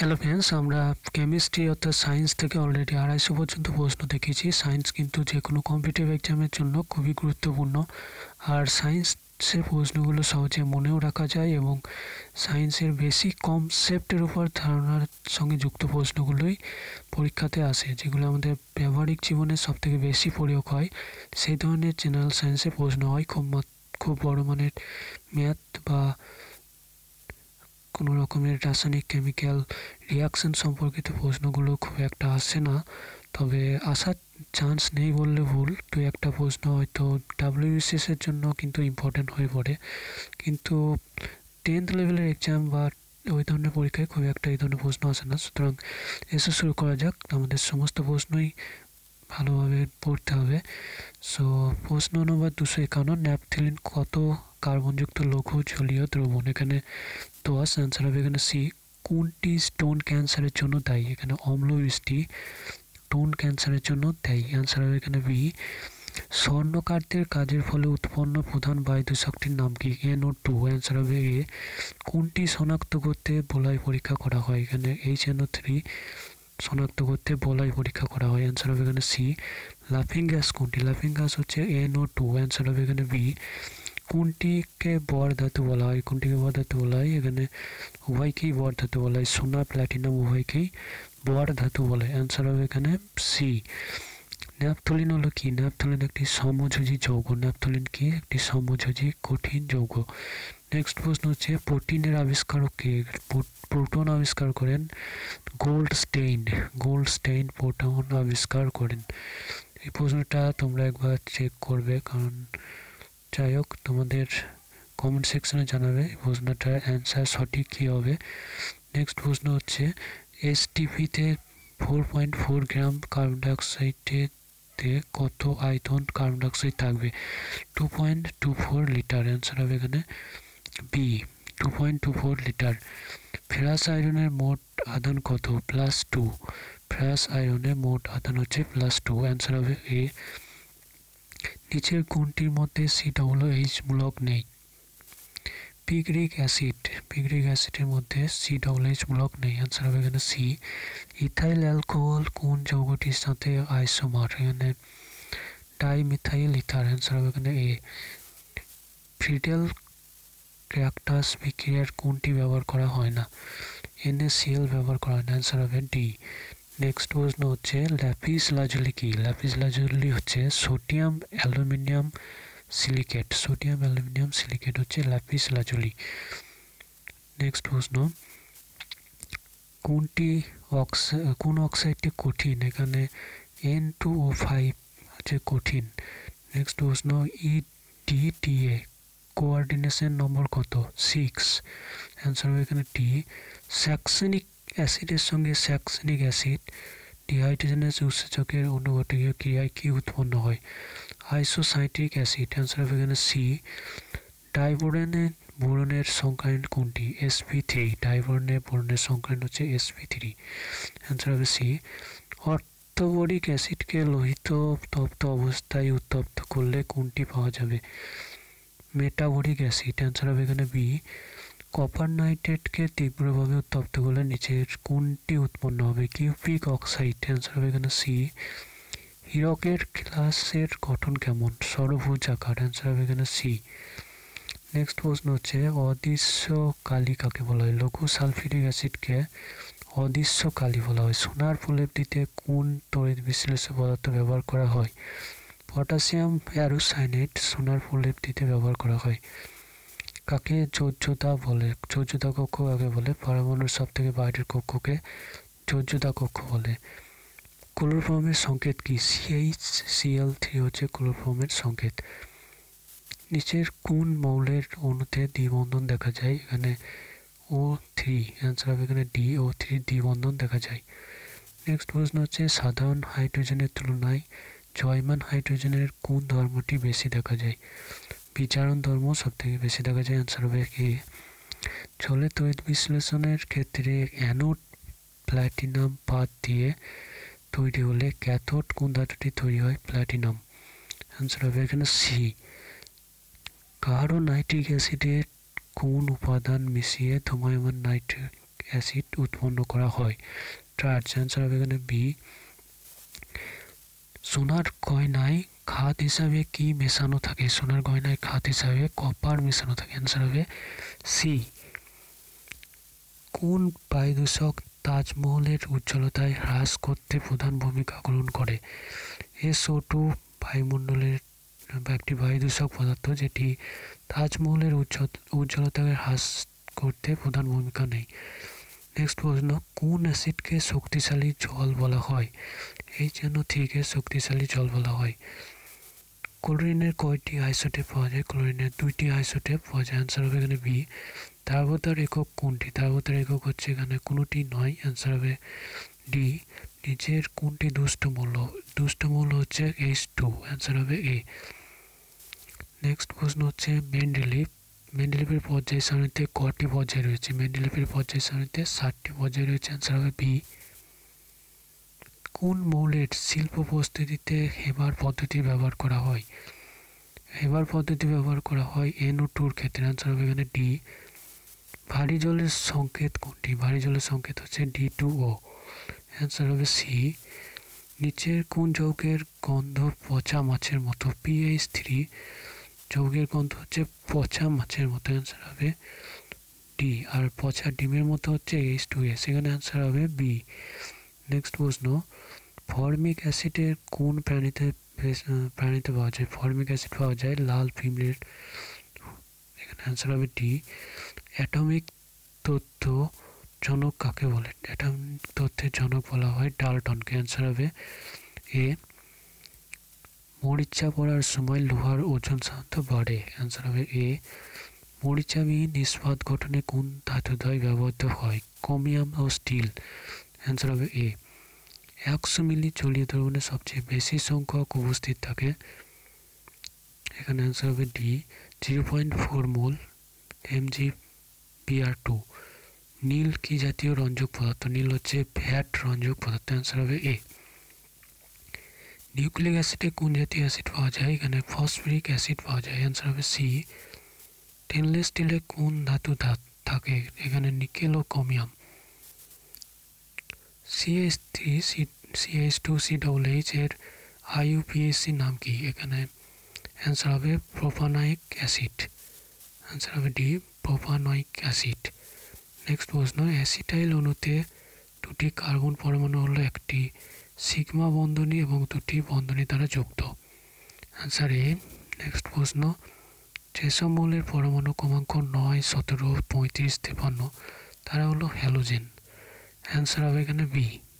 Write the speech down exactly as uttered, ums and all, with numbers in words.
Hello friends, আমরা chemistry অর্থাৎ science থেকে অলরেডি আড়াইশো পর্যন্ত প্রশ্ন দেখেছি। সায়েন্স কিন্তু যে কোনো কম্পিটিটিভ এক্সামের জন্য খুবই গুরুত্বপূর্ণ, আর সায়েন্সের প্রশ্নগুলো সহজে মনেও রাখা যায় এবং সায়েন্সের বেসিক কনসেপ্টের উপর ধারণার সঙ্গে যুক্ত প্রশ্নগুলোই পরীক্ষাতে আসে, যেগুলো আমাদের ব্যবহারিক জীবনে সবথেকে বেশি প্রয়োগ হয়। সেই ধরনের জেনারেল সায়েন্সের প্রশ্ন হয়। খুব খুব বড় মানের ম্যাথ বা কোনো রকমের রাসায়নিক কেমিক্যাল রিয়াকশন সম্পর্কিত প্রশ্নগুলো খুব একটা আসে না, তবে আসার চান্স নেই বললে ভুল। দু একটা প্রশ্ন হয়তো ডাব্লিউবিসিএস এর জন্য কিন্তু ইম্পর্টেন্ট হয়ে পড়ে, কিন্তু টেন্থ লেভেলের এক্সাম বা ওই ধরনের পরীক্ষায় খুব একটা এই ধরনের প্রশ্ন আসে না। সুতরাং এসে শুরু করা যাক। আমাদের সমস্ত প্রশ্নই ভালোভাবে পড়তে হবে। সো প্রশ্ন নম্বর দুশো একান্ন, ন্যাপথলিন কত কার্বনযুক্ত লঘু জলীয় দ্রবণ? এখানে দশ, অ্যান্সার হবে এখানে সি। কোনটি স্টোন ক্যান্সারের জন্য দায়ী? এখানে অম্লবৃষ্টি স্টোন ক্যান্সারের জন্য দায়ী, অ্যান্সার হবে এখানে বি। স্বর্ণকারদের কাজের ফলে উৎপন্ন প্রধান বায়ু দূষকটির নাম কি? এন ও টু, অ্যান্সার হবে এ। কোনটি শনাক্ত করতে বলয় পরীক্ষা করা হয়? এখানে এইচ এন ও থ্রি শনাক্ত করতে বলয় পরীক্ষা করা হয়, অ্যান্সার হবে এখানে সি। লাফিং গ্যাস কোনটি? লাফিং গ্যাস হচ্ছে এন ও টু, অ্যান্সার হবে এখানে বি। কোনটিকে বর ধাতু বলা হয়? কোনটিকে বর ধাতু বলা হয়? এখানে উভয়কেই বর ধাতু বলা হয়। সোনা প্ল্যাটিনাম উভয়কেই বর ধাতু বলে, অ্যান্সার হবে এখানে সি। ন্যাপথলিন হলো কি? ন্যাপথলিন একটি সমযোজী যৌগ। ন্যাপথলিন কি? একটি সমযোজী কঠিন যৌগ। নেক্সট প্রশ্ন হচ্ছে প্রোটিনের আবিষ্কারক কে? প্রোটন আবিষ্কার করেন Goldstein. Goldstein proton আবিষ্কার করেন। এই প্রশ্নটা তোমরা একবার চেক করবে, কারণ যাই হোক তোমাদের কমেন্ট সেকশনে জানাবে এই প্রশ্নটার অ্যান্সার সঠিক কী হবে। নেক্সট প্রশ্ন হচ্ছে এসটিপিতে four point four gram carbon ডাইঅক্সাইডে কত আয়তন কার্বন ডাইঅক্সাইড থাকবে? Two point two four litre, answer হবে এখানে B, two point two four litre. Ferrous আয়রনের মোট আধান কত? Plus two. ফেরাস আয়রনের মোট আধান হচ্ছে প্লাস টু, অ্যান্সার হবে এ। নিচের কোনটির মধ্যে সি ডবল এইচ মূলক নেই? পিগ্রিক অ্যাসিড। পিগ্রিক অ্যাসিডের মধ্যে সি ডবল এইচ মূলক নেই, অ্যান্সার হবে এখানে সি। ইথাইল অ্যালকোহল কোন যৌগটির সাথে আইসোমার? এখানে ডাইমিথাইল ইথার, অ্যান্সার হবে এখানে এ। ফ্রিডেল রিঅ্যাক্টাস বিক্রিয়ার কোনটি ব্যবহার করা হয় না? এনএসিএল ব্যবহার করা হয় না, অ্যান্সার হবে ডি। নেক্সট প্রশ্ন হচ্ছে ল্যাপিস লাজুলি কি? ল্যাপিস লাজুলি হচ্ছে sodium aluminium silicate. Sodium aluminium silicate হচ্ছে ল্যাপিস লাজুলি। নেক্সট প্রশ্ন কোনটি অক্সাইড কোন অক্সাইডটি কঠিন? এখানে এন টু ও ফাইভ হচ্ছে কঠিন। নেক্সট প্রশ্ন ইডিটিএ কোঅর্ডিনেশন নম্বর কত? সিক্স, অ্যান্সার হবে এখানে ডি। স্যাক্সেনিক অ্যাসিডের সঙ্গে স্যাক্সেনিক অ্যাসিড ডিহাইড্রোজেনাস উৎসেচকের অনুঘটকীয় ক্রিয়ায় কি উৎপন্ন হয়? আইসোসাইট্রিক অ্যাসিড, অ্যান্সার হবে এখানে সি। ডাইবোরনের বোরনের সংখ্যায়ন কোনটি? SP three. ডাইবোরনের বোরনের সংখ্যায়ন হচ্ছে এসপি থ্রি, অ্যান্সার হবে সি। অর্থবরিক অ্যাসিডকে লোহিত তপ্ত অবস্থায় উত্তপ্ত করলে কোনটি পাওয়া যাবে? মেটাবরিক অ্যাসিড, অ্যান্সার হবে এখানে বি। কপার নাইট্রেটকে তীব্রভাবে উত্তপ্ত করলে নিচের কোনটি উৎপন্ন হবে? কিউপিক অক্সাইড, অ্যান্সার হবে এখানে সি। হীরকের গ্লাসের গঠন কেমন? ষড়ভুজ আকার, অ্যান্সার হবে এখানে সি। নেক্সট প্রশ্ন হচ্ছে অদৃশ্য কালি কাকে বলা হয়? লঘু সালফিউরিক অ্যাসিডকে অদৃশ্য কালি বলা হয়। সোনার প্রলেপটিতে কোন তড়িৎ বিশ্লেষক পদার্থ ব্যবহার করা হয়? পটাশিয়াম অ্যারোসাইনেট সোনার প্রলেপটিতে ব্যবহার করা হয়। কাকে যোজ্যতা বলে? যোজ্যতা কক্ষ কাকে বলে? পারমাণুর সব থেকে বাইরের কক্ষকে যোজ্যতা কক্ষ বলে। ক্লোরোফর্মের সংকেত কি? সিএইচ সিএল থ্রি হচ্ছে ক্লোরোফর্মের সংকেত। নিচের কোন মৌলের অণুতে দ্বিবন্ধন দেখা যায়? এখানে ও থ্রি, অ্যান্সার হবে এখানে ডি, ও থ্রি দ্বিবন্ধন দেখা যায়। নেক্সট প্রশ্ন হচ্ছে সাধারণ হাইড্রোজেনের তুলনায় জয়মান হাইড্রোজেনের কোন ধর্মটি বেশি দেখা যায়? বিচারণ ধর্ম সব থেকে বেশি দেখা যায়, অ্যান্সার হবে এ। জলের তড়িৎ বিশ্লেষণের ক্ষেত্রে অ্যানোড প্ল্যাটিনাম পাত দিয়ে তৈরি হলে ক্যাথোড কোন ধাতুটি তৈরি হয়? প্ল্যাটিনাম, অ্যান্সার হবে এখানে সি। গাঢ় নাইট্রিক অ্যাসিডের কোন উপাদান মিশিয়ে ধূমায়মান নাইট্রিক অ্যাসিড উৎপন্ন করা হয়। ট্রায়ার্চ অ্যান্সার হবে এখানে বি। সোনার গয়নায় খাদ হিসাবে কি মেশানো থাকে? সোনার গয়নায় খাদ হিসাবে কপার মেশানো থাকে। অ্যান্সার হবে সি। কোন বায়ুদূষক তাজমহলের উজ্জ্বলতায় হ্রাস করতে প্রধান ভূমিকা গ্রহণ করে? এসও টু বায়ুমণ্ডলের বা একটি বায়ুদূষক পদার্থ যেটি তাজমহলের উজ্জ্বলতাকে হ্রাস করতে প্রধান ভূমিকা নেই। নেক্সট প্রশ্ন, কোন অ্যাসিডকে শক্তিশালী জল বলা হয়? এই জন্য থেকে শক্তিশালী জল বলা হয়। ক্লোরিনের কয়টি আইসোটোপ পাওয়া যায়? ক্লোরিনের দুইটি আইসোটোপ পাওয়া যায়। অ্যান্সার হবে এখানে বি। দ্রাবতার একক কোনটি? দ্রাবতার একক হচ্ছে এখানে কোনোটি নয়। অ্যান্সার হবে ডি। নিচের কোনটি দুষ্ট মৌল? দুষ্ট মৌল হচ্ছে এইচ টু। অ্যান্সার হবে এ। নেক্সট প্রশ্ন হচ্ছে মেন্ডেলিভ মেন্ডেলিভের পর্যায় সারণীতে কয়টি পর্যায় রয়েছে? মেন্ডেলিভের পর্যায় সারণীতে ষাটটি পর্যায় রয়েছে। অ্যান্সার হবে বি। কোন মৌলের শিল্প প্রস্তুতিতে হেবার পদ্ধতি ব্যবহার করা হয়? হেবার পদ্ধতি ব্যবহার করা হয় এনও টুর ক্ষেত্রে। অ্যান্সার হবে এখানে ডি। ভারী জলের সংকেত কোনটি? ভারী জলের সংকেত হচ্ছে ডি টু ও। অ্যান্সার হবে সি। নিচের কোন যৌগের গন্ধ পচা মাছের মতো? পিএইচ থ্রি যৌগের গন্ধ হচ্ছে পচা মাছের মতো। অ্যান্সার হবে ডি। আর পচা ডিমের মতো হচ্ছে এইচ টু এস। এখানে অ্যান্সার হবে বি। নেক্সট প্রশ্ন, ফর্মিক অ্যাসিডের কোন প্রাণীতে প্রাণীতে পাওয়া যায়? ফর্মিক অ্যাসিড পাওয়া যায় লাল ফিমরের। এখানে অ্যান্সার হবে ডি। অ্যাটমিক তথ্য জনক কাকে বলে? অ্যাটমিক তথ্যের জনক বলা হয় ডাল্টনকে। অ্যান্সার হবে এ। মরিচা পড়ার সময় লোহার ওজন সাধারণত বাড়ে। অ্যান্সার হবে এ। মরিচাবিহীন ইস্পাত গঠনে কোন ধাতুদ্বয় ব্যবহৃত হয়? ক্রোমিয়াম ও স্টিল। অ্যান্সার হবে এ। একশো মিলি জলীয় দ্রবণে সবচেয়ে বেশি সংখ্যক উপস্থিত থাকে। এখানে অ্যান্সার হবে D. Zero point four mole M G B R two. নীল কি জাতীয় রঞ্জক পদার্থ? নীল হচ্ছে ভ্যাট রঞ্জক পদার্থ। অ্যান্সার হবে এ। নিউক্লিক অ্যাসিডে কোন জাতীয় অ্যাসিড পাওয়া যায়? এখানে ফসফরিক অ্যাসিড পাওয়া যায়। অ্যান্সার হবে সি। স্টেনলেস স্টিলে কোন ধাতু থাকে? এখানে নিকেল ও chromium. CH three CH two C double H এর আইইউপিএসি নাম কি? এখানে অ্যান্সার হবে প্রোপানয়িক অ্যাসিড। অ্যান্সার হবে ডি, প্রোপানয়িক অ্যাসিড। নেক্সট প্রশ্ন, অ্যাসিটাইল অণুতে দুটি কার্বন পরমাণু হলো একটি সিগমা বন্ধনী এবং দুটি বন্ধনী দ্বারা যুক্ত। অ্যান্সার এ। নেক্সট প্রশ্ন, যেসব মৌলের পরমাণু ক্রমাঙ্ক নয়, সতেরো, পঁয়ত্রিশ, তেপান্ন তারা হলো হ্যালোজেন। অ্যান্সার হবে এখানে বি।